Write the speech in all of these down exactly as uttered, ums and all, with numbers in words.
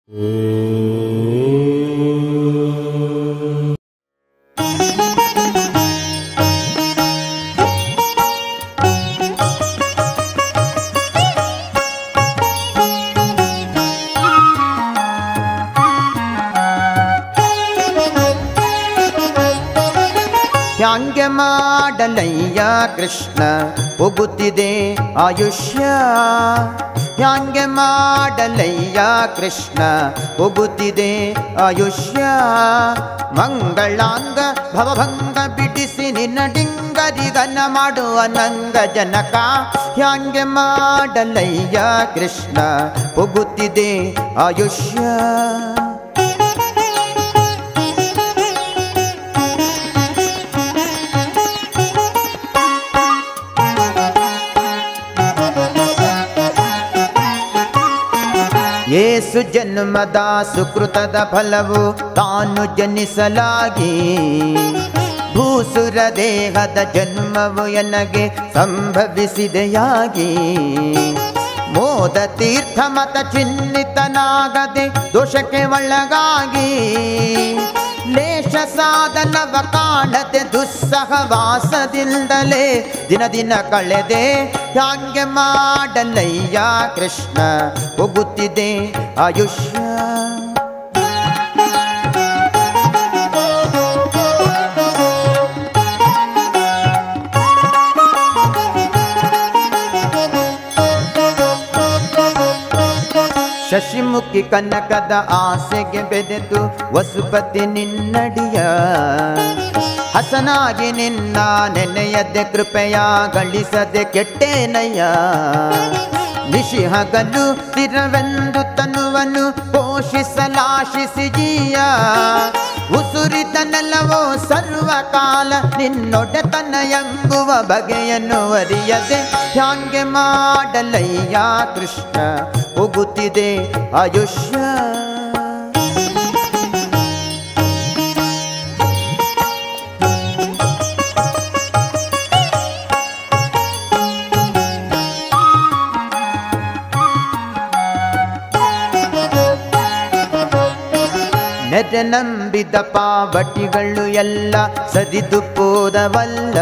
ಹ್ಯಾಂಗೆ ಮಾಡಲಯ್ಯ ಕೃಷ್ಣ ಹೋಗುತ್ತಿದೆ ಆಯುಷ್ಯ, ಹ್ಯಾಂಗೆ ಮಾಡಲಯ್ಯ ಕೃಷ್ಣ ಹೋಗುತ್ತಿದೆ ಆಯುಷ್ಯ. ಮಂಗಳಾಂಗ ಭವಭಂಗ ಬಿಡಿಸಿ ನಿನ್ನ ಡಿಂಗರಿಗನ ಮಾಡುವ ನಂಗ ಜನಕ, ಹ್ಯಾಂಗೆ ಮಾಡಲಯ್ಯ ಕೃಷ್ಣ ಹೋಗುತ್ತಿದೆ ಆಯುಷ್ಯ. ಏಸು ಜನ್ಮದ ಸುಕೃತದ ಫಲವು ತಾನು ಜನಿಸಲಾಗಿ, ಭೂಸುರ ದೇಹದ ಜನ್ಮವು ಎನಗೆ ಸಂಭವಿಸಿದೆಯಾಗಿ. ಮೋದ ತೀರ್ಥ ಮತ ಚಿಹ್ನಿತನಾಗದೆ ದೋಷಕ್ಕೆ ಒಳಗಾಗಿ, ಲೇಷ ಸಾಧನವ ಕಾಣದೆ ದುಸ್ಸಹವಾಸದಿಂದಲೇ ದಿನ ದಿನ ಕಳೆದೆ. ಹ್ಯಾಂಗೆ ಮಾಡಲಯ್ಯ ಕೃಷ್ಣ ಹೋಗುತ್ತಿದೆ ಆಯುಷ್ಯ. ಶಶಿಮುಖಿ ಕನಕದ ಆಸೆಗೆ ಬೆದೆದು ವಸುಪತಿ ನಿನ್ನಡಿಯ, ಹಸನಾಗಿ ನಿನ್ನ ನೆನೆಯದೆ ಕೃಪೆಯ ಗಳಿಸದೆ ಕೆಟ್ಟೇನಯ್ಯ. ನಿಶಿಹಗಲು ಸ್ಥಿರವೆಂದು ತನುವನ್ನು ಪೋಷಿಸಲಾಶಿಸಿ ಜೀಯ, ಉಸುರಿತ ನೆಲವೋ ಸರ್ವಕಾಲ ನಿನ್ನೊಡೆತನ ಎಂಬುವ ಬಗೆಯನ್ನು ಅರಿಯದೆ. ಹ್ಯಾಂಗೆ ಮಾಡಲಯ್ಯ ಕೃಷ್ಣ ಹೋಗುತ್ತಿದೆ ಆಯುಷ್ಯ. ನೆರೆ ನಂಬಿದ ಪಾವಟಿಗಳು ಎಲ್ಲ ಸರಿದು ಪೋದವಲ್ಲ,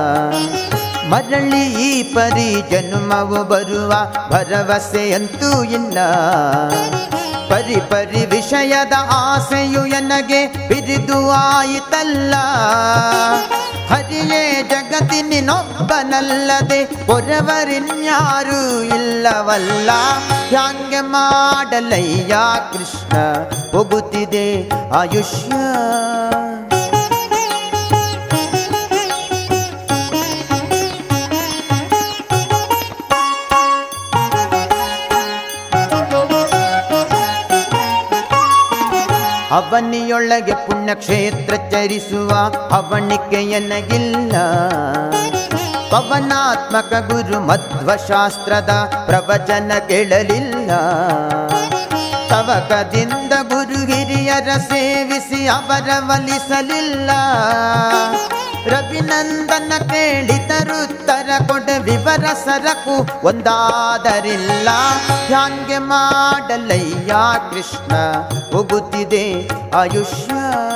ಮರಳಿ ಈ ಪರಿ ಜನ್ಮವು ಬರುವ ಭರವಸೆಯಂತೂ ಇಲ್ಲ. ಪರಿ ಪರಿ ವಿಷಯದ ಆಸೆಯು ಎನಗೆ ಬಿರಿದು ಆಯಿತಲ್ಲ, ಹರಿಯೇ ಜಗತ್ತಿನೊಬ್ಬನಲ್ಲದೆ ಹೊರವರಿನ್ಯಾರೂ ಇಲ್ಲವಲ್ಲ. ಹ್ಯಾಂಗೆ ಮಾಡಲಯ್ಯ ಕೃಷ್ಣ ಹೋಗುತ್ತಿದೆ ಆಯುಷ್ಯ. ಅವನಿಯೊಳಗೆ ಪುಣ್ಯಕ್ಷೇತ್ರ ಚರಿಸುವ ಅವನಿಕೆ ಎನಗಿಲ್ಲ, ಪವನಾತ್ಮಕ ಗುರು ಮಧ್ವಶಾಸ್ತ್ರದ ಪ್ರವಚನ ಕೇಳಲಿಲ್ಲ. ತವಕದಿಂದ ಗುರು ಹಿರಿಯರ ಸೇವಿಸಿ ಅವರ ಒಲಿಸಲಿಲ್ಲ, ರವಿನಂದನ ಕೇಳಿದರುತ್ತರ ಕೊಡ ವಿವರ ಸರಕು ಒಂದಾದರಿಲ್ಲ. ಹ್ಯಾಂಗೆ ಮಾಡಲಯ್ಯ ಕೃಷ್ಣ ಹೋಗುತ್ತಿದೆ ಆಯುಷ್ಯ.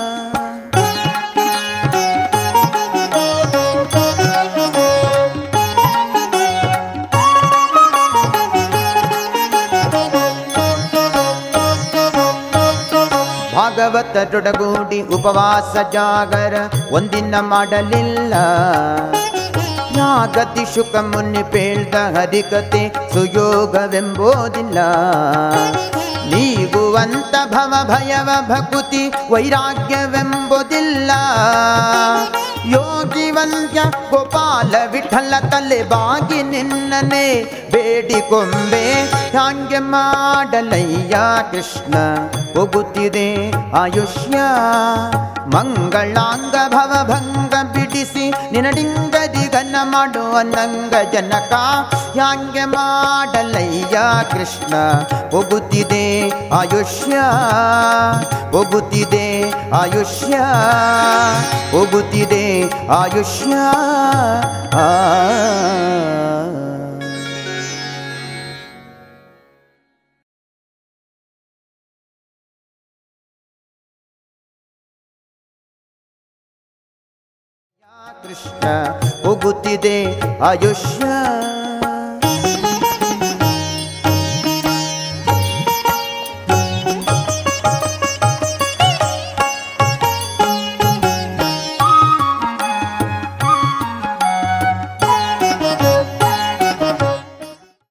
ಭಾಗವತರೊಡಗೂಡಿ ಉಪವಾಸ ಜಾಗರ ಒಂದಿನ ಮಾಡಲಿಲ್ಲ, ಯಾಗತಿ ಶುಕ ಮುನಿ ಪೇಳ್ದ ಹರಿಕತೆ ಸುಯೋಗವೆಂಬೋದಿಲ್ಲ. ನೀಗುವಂತ ಭವ ಭಯವ ಭಕುತಿ ವೈರಾಗ್ಯವೆಂಬುದಿಲ್ಲ. ಯೋಗಿವಂತ್ಯ ಗೋಪಾಲ ವಿಠಲ ತಲೆ ಬಾಗಿ ನಿನ್ನನೆ ಬೇಡಿಕೊಂಬೆ. ಹ್ಯಾಂಗೆ ಮಾಡಲಯ್ಯ ಕೃಷ್ಣ ಹೋಗುತ್ತಿದೆ ಆಯುಷ್ಯ. ಮಂಗಳಾಂಗ ಭವಭಂಗ ಬಿಡಿಸಿ ನಿನಡಿಂಗದಿಗನ ಮಾಡುವ ನಂಗ ಜನಕ. ಹ್ಯಾಂಗೆ ಮಾಡಲಯ್ಯ ಕೃಷ್ಣ ಹೋಗುತ್ತಿದೆ ಆಯುಷ್ಯ, ಹೋಗುತ್ತಿದೆ ಆಯುಷ್ಯ, ಹೋಗುತ್ತಿದೆ ಆಯುಷ್ಯ. ಆ ಕೃಷ್ಣ ಹೋಗುತ್ತಿದೆ ಆಯುಷ್ಯ